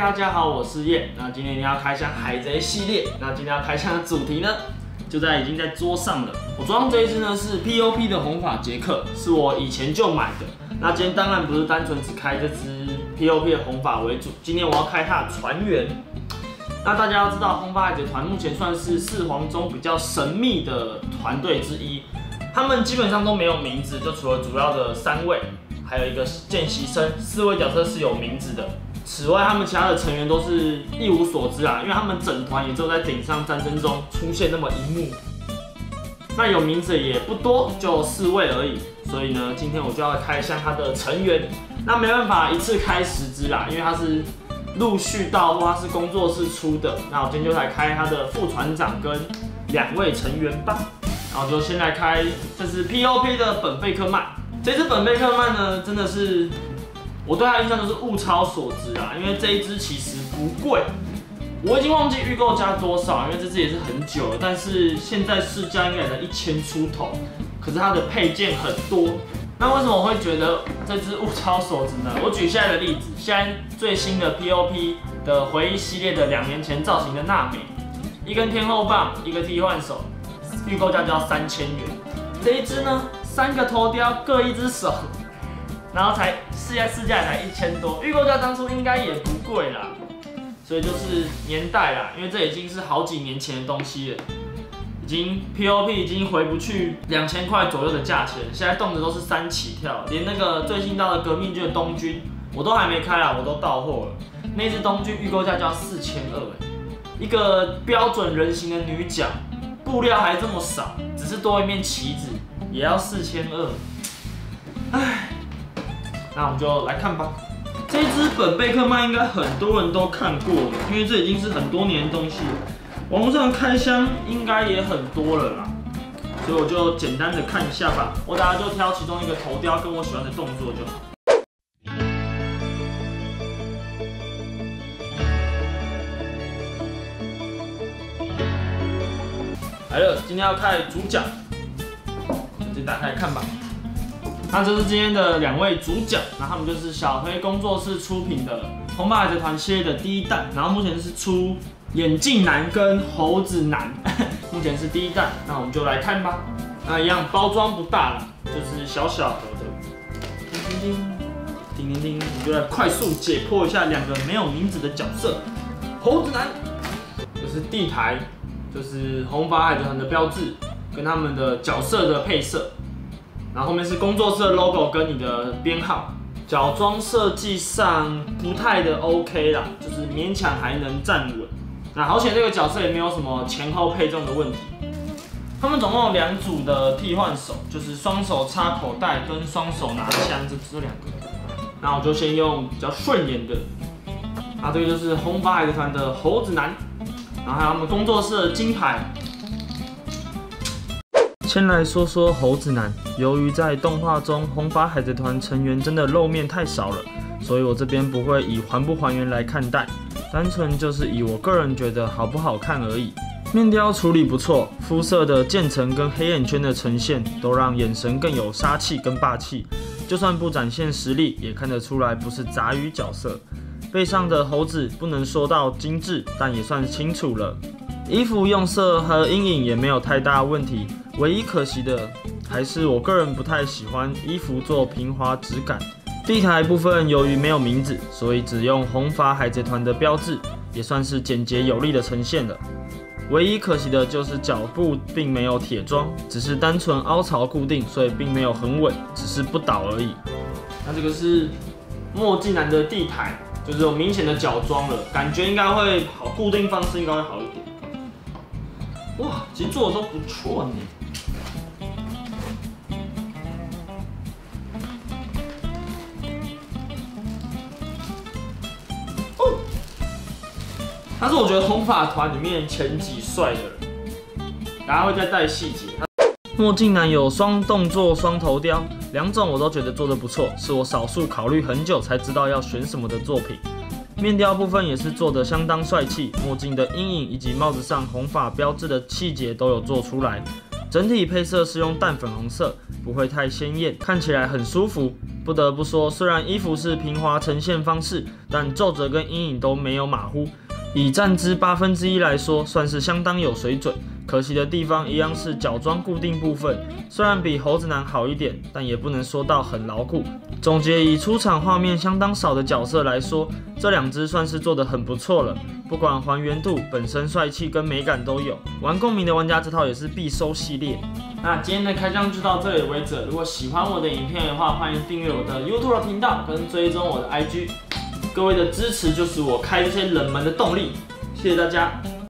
大家好，我是叶。那今天要开箱海贼系列。那今天要开箱的主题呢，已经在桌上了。我桌上这一只呢是 POP 的红发杰克，是我以前就买的。那今天当然不是单纯只开这只 POP 的红发为主，今天我要开它的船员。那大家要知道，红发海贼团目前算是4皇中比较神秘的团队之一。他们基本上都没有名字，就除了主要的3位，还有一个见习生，4位角色是有名字的。此外，他们其他的成员都是一无所知啊，因为他们整团也只有在顶上战争中出现那么一幕。那有名字也不多，就4位而已。所以呢，今天我就要开箱他的成员。那没办法一次开10只啦，因为他是陆续到或他是工作室出的。那我今天就来开他的副船长跟2位成员吧。然后就先来开，这是 POP 的本贝克曼。这只本贝克曼呢，真的是我对它的印象就是物超所值啊，因为这一只其实不贵，我已经忘记预购价多少，因为这只也是很久了，但是现在市价应该也才1000出头，可是它的配件很多。那为什么我会觉得这只物超所值呢？我举现在的例子，现在最新的 POP 的回忆系列的2年前造型的娜美，一根天后棒，一个替换手。预购价就要3000元，这一只呢，3个头雕各1只手，然后市价也才1000多，预购价当初应该也不贵啦，所以就是年代啦，因为这已经是好几年前的东西了，POP 已经回不去2000块左右的价钱，现在动辄都是3起跳，连那个最新到的革命军的东军我都还没开啦，我都到货了，那只东军预购价就要4200，一个标准人形的女角。布料还这么少，只是多一面旗子，也要4200。唉，那我们就来看吧。这只本贝克曼应该很多人都看过了，因为这已经是很多年的东西了。网络上开箱应该也很多了啦，所以我就简单的看一下吧。我等下就挑其中一个头雕跟我喜欢的动作就好。来了，今天要开主角，就打开来看吧。那这是今天的2位主角，那他们就是小黑工作室出品的红发海贼团系列的第1弹，然后目前是出眼镜男跟猴子男，目前是第1弹，那我们就来看吧。那一样包装不大啦，就是小小盒的，叮叮叮，叮叮叮，我们就来快速解剖一下2个没有名字的角色。猴子男，就是地台。就是红发海贼团的标志，跟他们的角色的配色，然后后面是工作室的 logo 跟你的编号。角装设计上不太的 OK 啦，就是勉强还能站稳。那好险这个角色也没有什么前后配重的问题。他们总共有2组的替换手，就是双手插口袋跟双手拿枪，这2个。那我就先用比较顺眼的。那这个就是红发海贼团的猴子男。然后还有他们工作室的金牌。先来说说猴子男，由于在动画中红发海贼团成员真的露面太少了，所以我这边不会以还不还原来看待，单纯就是以我个人觉得好不好看而已。面雕处理不错，肤色的渐层跟黑眼圈的呈现都让眼神更有杀气跟霸气，就算不展现实力，也看得出来不是杂鱼角色。背上的猴子不能说到精致，但也算清楚了。衣服用色和阴影也没有太大问题，唯一可惜的还是我个人不太喜欢衣服做平滑质感。地台部分由于没有名字，所以只用红发海贼团的标志，也算是简洁有力的呈现了。唯一可惜的就是脚部并没有铁装，只是单纯凹槽固定，所以并没有很稳，只是不倒而已。那这个是墨镜男的地台。就是有明显的脚装了，感觉应该会好，固定方式应该会好一点。哇，其实做的都不错呢。哦，他是我觉得红发团里面前几帅的人，大家会再带细节。墨镜男有双动作双头雕，2种我都觉得做得不错，是我少数考虑很久才知道要选什么的作品。面雕部分也是做得相当帅气，墨镜的阴影以及帽子上红发标志的细节都有做出来。 整体配色是用淡粉红色，不会太鲜艳，看起来很舒服。不得不说，虽然衣服是平滑呈现方式，但皱褶跟阴影都没有马虎。以站姿1/8来说，算是相当有水准。可惜的地方一样是脚装固定部分，虽然比猴子男好一点，但也不能说到很牢固。总结以出场画面相当少的角色来说，这2只算是做得很不错了。不管还原度、本身帅气跟美感都有。玩共鸣的玩家这套也是必收系列。那今天的开箱就到这里为止。如果喜欢我的影片的话，欢迎订阅我的 YouTube 频道跟追踪我的 IG。各位的支持就是我开这些冷门的动力。谢谢大家。